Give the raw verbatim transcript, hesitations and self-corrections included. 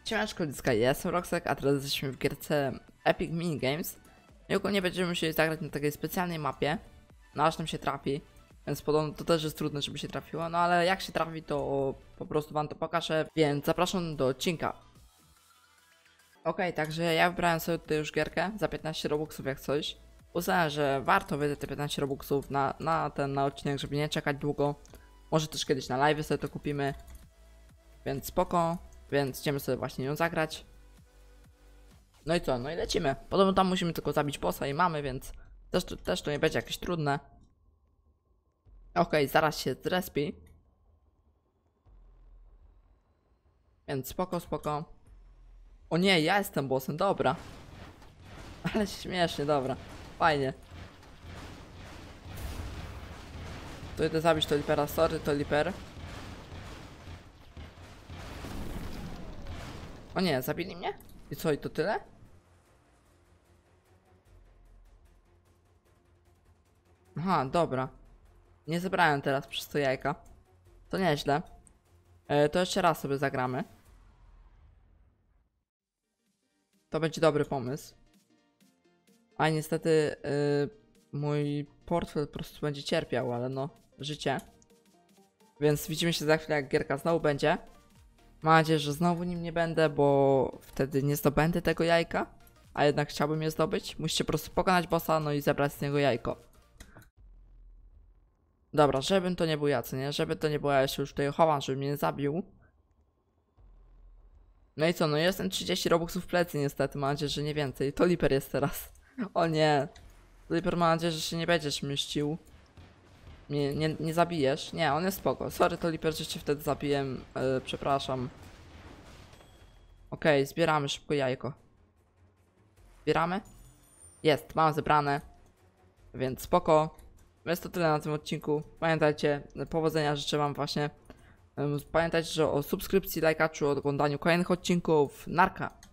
Siemaneczko, Liska, ja jestem Roxek, a teraz jesteśmy w gierce Epic Minigames. I ogólnie będziemy musieli zagrać na takiej specjalnej mapie, no aż nam się trafi. Więc podobno to też jest trudne, żeby się trafiło, no ale jak się trafi, to po prostu wam to pokażę, więc zapraszam do odcinka. Ok, także ja wybrałem sobie tutaj już gierkę za piętnaście robuxów jak coś. Uznałem, że warto wydać te piętnaście robuxów na, na ten na odcinek, żeby nie czekać długo. Może też kiedyś na live sobie to kupimy. Więc spoko. Więc idziemy sobie właśnie ją zagrać. No i co? No i lecimy. Podobno tam musimy tylko zabić bossa i mamy, więc też, też to nie będzie jakieś trudne. Okej, okay, zaraz się zrespi. Więc spoko, spoko. O nie, ja jestem bossem, dobra. Ale śmiesznie, dobra. Fajnie. Tu idę zabić to Lipera, sorry to Liper. O nie, zabili mnie? I co, i to tyle? Aha, dobra. Nie zebrałem teraz przez to jajka. To nieźle. E, to jeszcze raz sobie zagramy. To będzie dobry pomysł. A niestety yy, mój portfel po prostu będzie cierpiał, ale no, życie. Więc widzimy się za chwilę, jak gierka znowu będzie. Mam nadzieję, że znowu nim nie będę, bo wtedy nie zdobędę tego jajka. A jednak chciałbym je zdobyć. Musicie po prostu pokonać bossa, no i zebrać z niego jajko. Dobra, żebym to nie był ja, co nie? Żeby to nie było, ja się już tutaj chowam, żeby mnie nie zabił. No i co, no jestem trzydzieści robuxów w plecy niestety, mam nadzieję, że nie więcej. To Liper jest teraz. O nie. Liper, mam nadzieję, że się nie będziesz mścił. Nie, nie, nie zabijesz. Nie, on jest spoko. Sorry to Liper, że cię wtedy zabiję. Yy, przepraszam. Okej, okay, zbieramy szybko jajko. Zbieramy? Jest, mam zebrane. Więc spoko. Jest to tyle na tym odcinku. Pamiętajcie, powodzenia życzę wam właśnie. Pamiętajcie, że o subskrypcji, lajkaczu, o oglądaniu kolejnych odcinków. Narka!